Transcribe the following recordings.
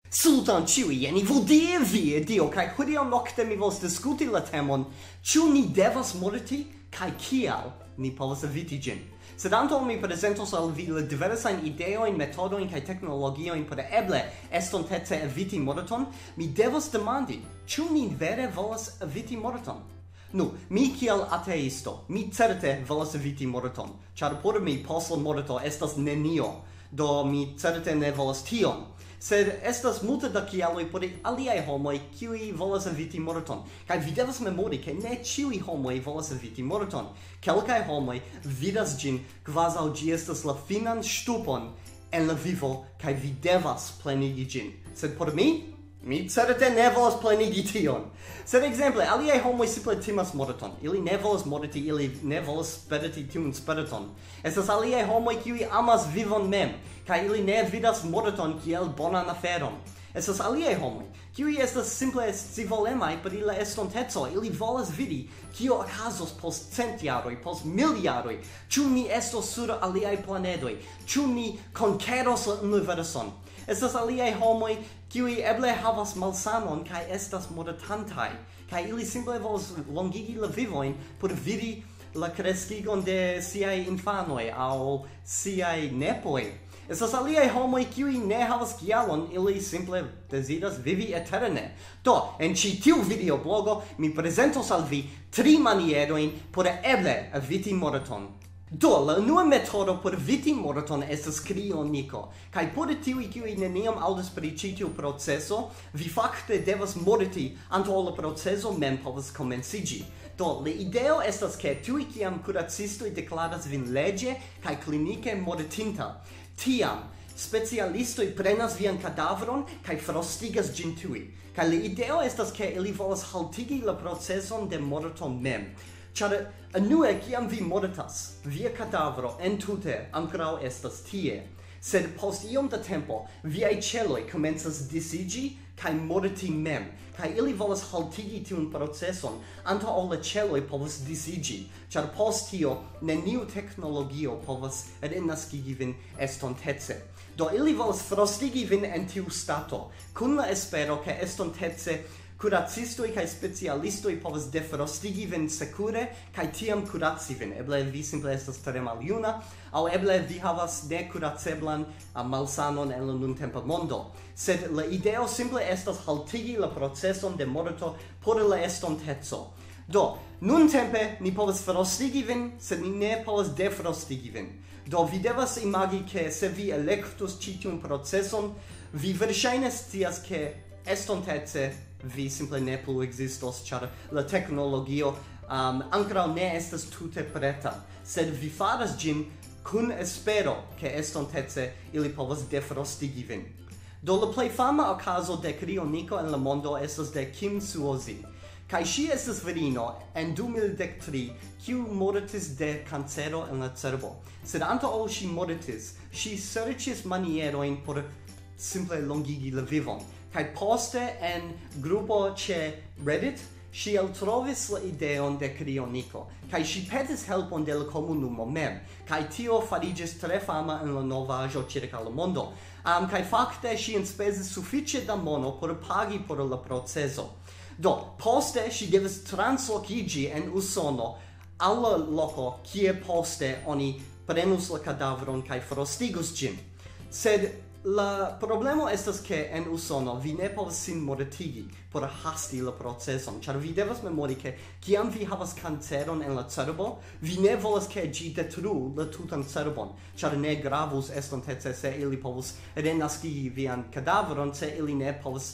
Saluton ciui, en ivoldia video, kai hodiaŭ nokte mi volas diskuti la temon, ĉu ni devas morti, kai kiel ni povas eviti ĝin. Sed antaŭ mi prezentos al vi la diversajn ideojn, metodojn kaj teknologiojn por eble estontece eviti morton, mi devas demandi, ĉu ni vere volas eviti morton? Nu, mi kiel ateisto, mi certe volas eviti morton, ĉar por mi post la morto estas nenio, do mi certe ne volas tion. Sed estas multe da kialoj por aliaj homoj kiuj volas eviti morton. Kaj vi devas memori ke ne ĉiuj homoj volas eviti morton. Kelkaj homoj vidas ĝin kvazaŭ ĝi estas la finan ŝtupon en la vivo kaj vi devas plenigi ĝin. Sed por mi certe ne volas plenigi tion. Sed ekzemple, aliaj homoj simple timas morton. Ili ne volas morti, ili ne volas sperti tiun spiriton. Estas aliaj homoj kiuj amas vivon mem, kaj ili ne vidas morton kiel bonan aferon. Estas aliaj homoj kiuj estas simple scivolemaj pri la estonteco. Ili volas vidi kio okazos post 100 jaroj, post 1000 jaroj. Ĉu ni estos sur aliaj planedoj? Ĉu ni konkeros la universon? Estas aliaj homoj kiuj eble havas malsanon kaj estas mortantaj, kaj ili simple volas longigi la vivojn por vidi la kreskigon de siaj infanoj aŭ siaj nepoj. Estas aliaj homoj kiuj ne havas kialon, ili simple deziras vivi eterne. Do, en ĉi tiu videoblogo mi prezentos al vi 3 manierojn por eble eviti morton. Do, la unua metodo por eviti morton estas krioniko, kaj por tiuj kiuj neniam aŭdas pri ĉi tiu proceso, vi fakte devas morti antaŭ la proceso mem povas komenciĝi. Do, la ideo estas ke tuj kiam kuracistoj deklaras vin leĝe kaj klinike mortinta, tiam specialistoj prenas vian kadavron kaj frostigas ĝin tuj. Kaj la ideo estas ke ili volas haltigi la proceson de morto mem. Ĉar unue kiam vi mortas, via kadavro entute ankoraŭ estas tie. Sed post iom da tempo, viaj ĉeloj komencas disiĝi kaj morti mem, kaj ili volas haltigi tiun proceson antaŭ ol la ĉeloj povas disiĝi, ĉar post tio neniu teknologio povas renaskigi vin estontece. Do ili volas frostigi vin en tiu stato, kun la espero ke estontece kuracistoj kaj specialistoj povas defrostigi vin sekure kaj tiam kuraci vin. Eble vi simple estas tre maljuna, aŭ eble vi havas nekuraceblan malsanon en la nuntempa mondo. Sed la ideo simple estas haltigi la proceson de morto por la estonteco. Do, nuntempe ni povas frostigi vin, sed ni ne povas defrostigi vin. Do, vi devas imagi ke se vi elektus ĉi tiun proceson, vi verŝajne scias ke estontece vi simple ne plu ekzistos, ĉar la teknologio ankoraŭ ne estas tute preta, sed vi faras ĝin kun espero ke estontece ili povas defrostigi vin. Do la plej fama okazo de krioniko en la mondo estas de Kim Suozi, kaj ŝi estas virino en 2013 kiu mortis de kancero en la cerbo. Sed antaŭ ol ŝi mortis, ŝi serĉis manierojn por simple longigi la vivon. Kaj poste en grupo ĉe Reddit, ŝi eltrovis la ideon de krioniko, kaj ŝi petis helpon de la komunumo mem, kaj tio fariĝis tre fama en la novaĵo ĉirkaŭ la mondo. Kaj fakte ŝi enspezis sufiĉe da mono por pagi por la proceso. Do, poste ŝi devis translokiĝi en Usono al la loko kie poste oni prenus la kadavron kaj frostigus ĝin. Sed la problemo estas ke en Usono vi ne povas sin mortigi por hasti la proceson, ĉar vi devas memori ke kiam vi havas kanceron en la cerbo, vi ne volas ke ĝi detruu la tutan cerbon, ĉar ne gravus estontece se ili povus renaskigi vian kadavron, se ili ne povus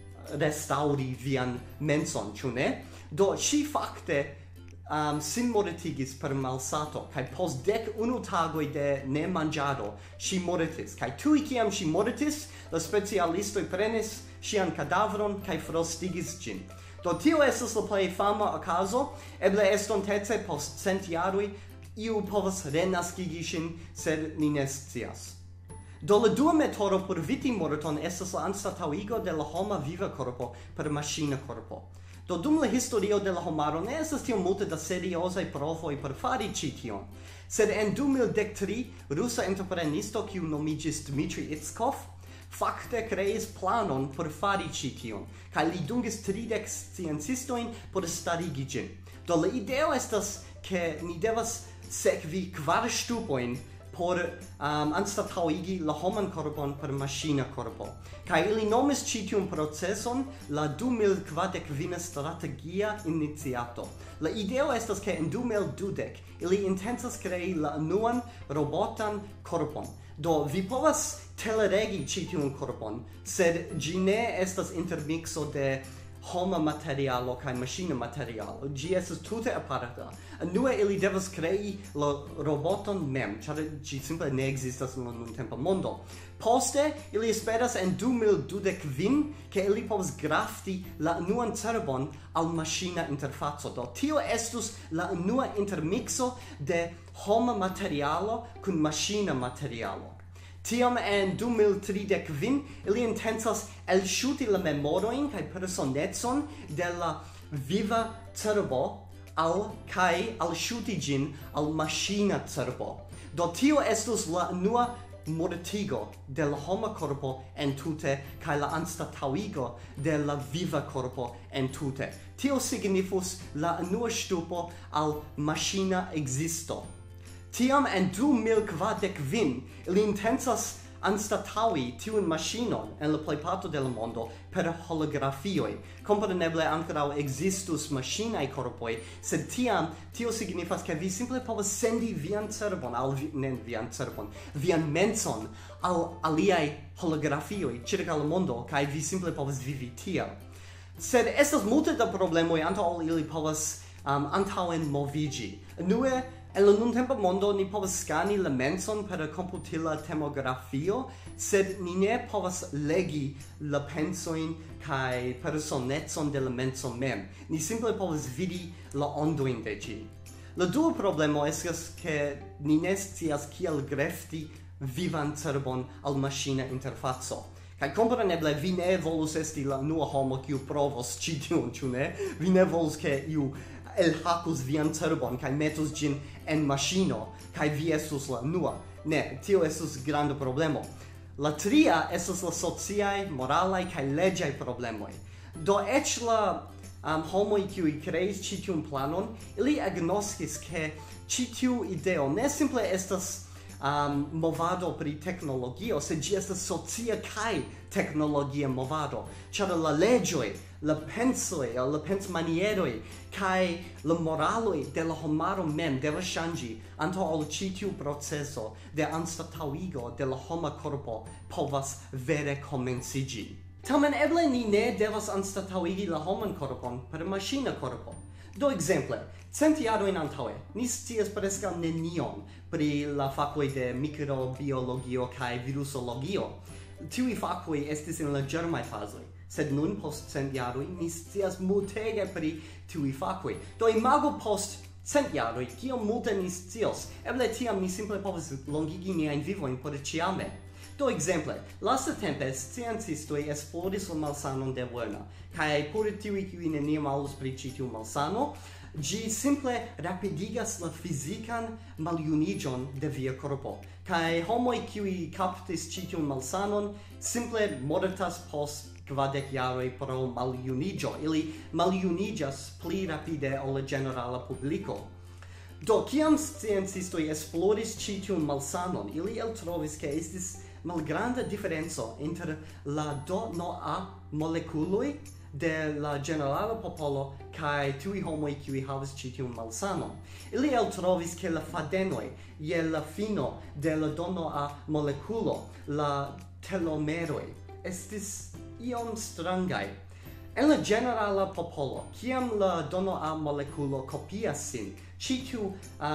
restaŭri vian menson, ĉu ne? Do ŝi fakte sin mortigis per malsato, kaj post 11 tagoj de ne manĝado ŝi mortis, kaj tuj kiam ŝi mortis, la specialistoj prenis ŝian kadavron kaj frostigis ĝin. Do tio estas la plej fama okazo, eble estontece post 100 jaroj iu povas renaskigi ŝin, sed ni ne scias. Do la dua metodo por eviti morton estas la anstataŭigo de la homa viva korpo per maŝina korpo. Do dum la historio de la homaro ne estas tiom multe da seriozaj provoj por fari ĉi tion. Sed en 2013 rusa entreprenisto kiu nomiĝis Dmitrij Itskov fakte kreis planon por fari ĉi tion, kaj li dungis 30 sciencistojn por starigi ĝin. Do la ideo estas ke ni devas sekvi 4 ŝtupojn por anstataŭigi la homan korpon per maŝina korpo. Kaj ili nomis ĉi tiun proceson la 2045 strategia iniciato. La ideo estas ke en 2020 ili intencas krei la unuan robotan korpon. Do vi povas teleregi ĉi tiun korpon, sed ĝi ne estas intermikso de homa materialo kaj maŝina materialo. Ĝi estas tute aparta. Unue ili devas krei la roboton mem, ĉar ĝi simple ne ekzistas en la nuntempa mondo. Poste ili esperas en 2025 ke ili povas grafti la unuan cerbon al maŝina interfaco. Do tio estus la unua intermikso de homa materialo kun maŝina materialo. Tiam en 2035 ili intencas elŝuti la memorojn kaj personecon de la viva cerbo kaj alŝuti ĝin al maŝina cerbo. Do tio estus la unua mortigo de la homa korpo entute kaj la anstataŭigo de la viva korpo entute. Tio signifus la unua ŝtupo al maŝina ekzisto. Tiam en 2045 ili intencas anstataŭi tiun maŝinon en la plejparto de la mondo per holografioj. Kompreneble ankoraŭ ekzistus maŝinaj korpoj, sed tiam tio signifas ke vi simple povas sendi vian cerbon vian menson al aliaj holografioj ĉirkaŭ la mondo kaj vi simple povas vivi tiel. Sed estas multe da problemoj antaŭ ol ili povas antaŭen moviĝi. Unue, en la nuntempa mondo ni povas skani la menson per komputila tomografio, sed ni ne povas legi la pensojn kaj personecon de la menso mem. Ni simple povas vidi la ondojn de ĝi. La dua problemo estas ke ni ne scias kiel grefti vivan cerbon al maŝina interfaco. Kaj kompreneble vi ne volus esti la unua homo kiu provos ĉi tiun, ĉu ne? Vi ne volus ke iu elhakus vian cerbon kaj metus ĝin en maŝino kaj vi estus la unua. Ne, tio estus granda problemo. La tria estas la sociaj, moralaj kaj leĝaj problemoj. Do eĉ la homoj kiuj kreis ĉi tiun planon, ili agnoskis ke ĉi tiu ideo ne simple estas movado pri teknologio, sed ĝi estas socia kaj teknologia movado, ĉar la leĝoj, la pensoj, la pensmanieroj kaj la moraloj de la homaro mem devas ŝanĝi antaŭ ol ĉi tiu proceso de anstataŭigo de la homa korpo povas vere komenciĝi. Tamen eble ni ne devas anstataŭigi la homan korpon per maŝina korpo. Do ekzemple, 100 jarojn antaŭe ni scias preskaŭ nenion pri la fakoj de mikrobiologio kaj virusologio. Tiuj fakoj estis en la ĝermaj fazoj, sed nun post 100 jaroj ni scias multege pri tiuj fakoj. Do imagu post 100 jaroj kiom multe ni scios. Eble tiam ni simple povas longigi niajn vivojn por ĉiame. Do ekzemple, lastatempe sciencistoj esploris la malsanon de Werner, kaj por tiuj kiuj neniam aŭdis pri ĉi tiu malsano, ĝi simple rapidigas la fizikan maljuniĝon de via korpo. Kaj homoj kiuj kaptis ĉi tiun malsanon simple mortas post 20 jaroj pro maljuniĝo. Ili maljuniĝas pli rapide ol la ĝenerala publiko. Do kiam sciencistoj esploris ĉi tiun malsanon, ili eltrovis ke estis malgranda diferenco inter la DNA molekuloj de la ĝenerala popolo kaj tiuj homoj kiuj havas ĉi tiun malsanon. Ili eltrovis ke la fadenoj je la fino de la DNA molekulo, la telomeroj, estis iom strangaj. En la ĝenerala popolo, kiam la DNA molekulo kopias sin, ĉi tiu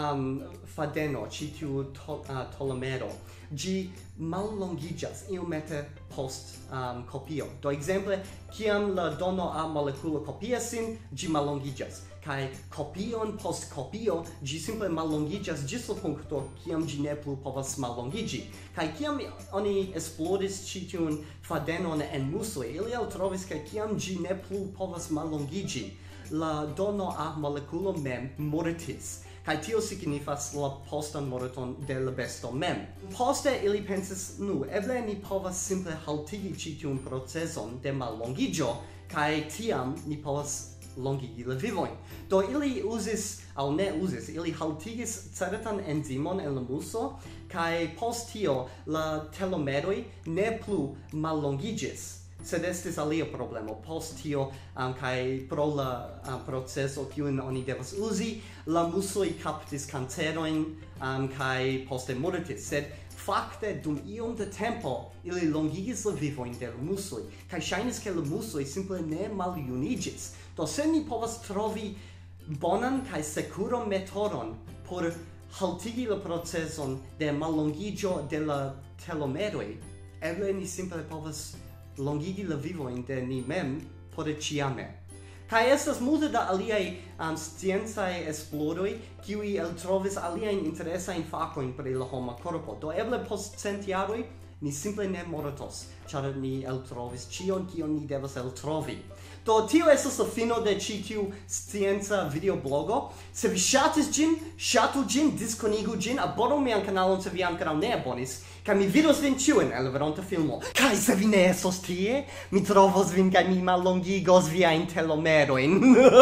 fadeno, ĉi tiu telomero, ĝi mallongiĝas iomete post kopio. Do ekzemple, kiam la DNA molekulo kopias sin, ĝi mallongiĝas. Kaj kopion post kopio, ĝi simple mallongiĝas ĝis la punkto, kiam ĝi ne plu povas mallongiĝi. Kaj kiam oni esploris ĉi tiun fadenon en musoj, ili eltrovis ke kiam ĝi ne plu povas mallongiĝi, la DNA molekulo mem mortis. Kai tio signifas la postan morton de la besto mem. Poste ili pensis, eble ni povas simple haltigi ĉi tiun procezon de mallongigio, kai tiam ni povas longigi la vivojn. Do ili uzis aŭ ne uzis, ili haltigis certan enzimon en la muso, kai post tio la telomeroj ne plu mallongiĝis. Sed estis alia problemo. Post tio, kai pro la proceso kiun oni devas uzi, la musoj kaptis kancerojn, kai poste mortis. Sed fakte dum iom de tempo ili longigis la vivojn de la musoj, kaj ŝajnis ke la musoj simple ne maljuniĝis. Do se ni povas trovi bonan kaj sekuran metodon por haltigi la procezon de mallongiĝo de la telomeroj, eble ni simple povas longigi la vivojn de ni mem por ĉiame. Kaj estas multe da aliaj sciencaj esploroj, kiuj eltrovis aliajn interesajn fakojn pri la homa korpo. Do eble post 100 jaroj ni simple ne mortos, ĉar ni eltrovis ĉion kion ni devas eltrovi. Do tio estas la fino de ĉi tiu scienca videoblogo. Se vi ŝatis ĝin, ŝatu ĝin, diskonigu ĝin, abonu mian kanalon se vi ankoraŭ ne abonis, kaj mi vidos vin ĉiujn en la veronta filmo. Kaj se vi ne estos tie, mi trovos vin kaj mi mallongigos viajn telomerojn.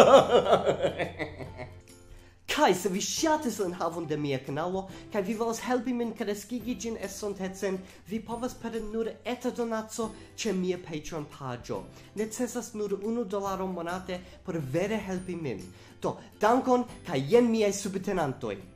Kaj se vi ŝatis la enhavon de mia kanalo kaj vi volas helpi min kreskigi ĝin estontecen, vi povas per nur eta donaco ĉe mia Patreon-paĝo. Necesas nur $1 monate por vere helpi min. Do, dankon kaj jen miaj subtenantoj.